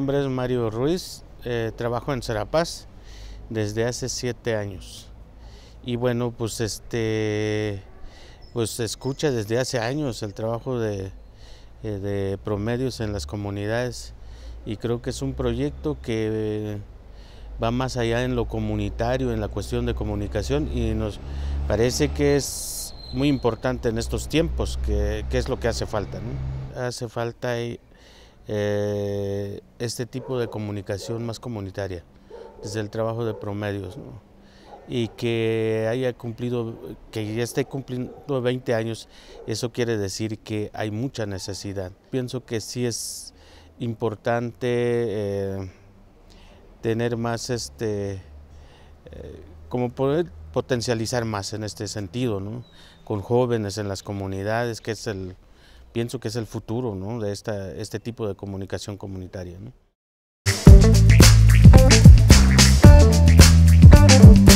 nombre es Mario Ruiz, trabajo en Serapaz desde hace 7 años. Y bueno, pues pues se escucha desde hace años el trabajo de promedios en las comunidades, y creo que es un proyecto que va más allá en lo comunitario, en la cuestión de comunicación, y nos parece que es muy importante en estos tiempos, que es lo que hace falta, ¿no? Hace falta este tipo de comunicación más comunitaria, desde el trabajo de promedios, ¿no? Y que que ya esté cumpliendo 20 años, eso quiere decir que hay mucha necesidad. Pienso que sí es importante tener más, como poder potencializar más en este sentido, ¿no? Con jóvenes en las comunidades, que pienso que es el futuro, ¿no? De este tipo de comunicación comunitaria, ¿no?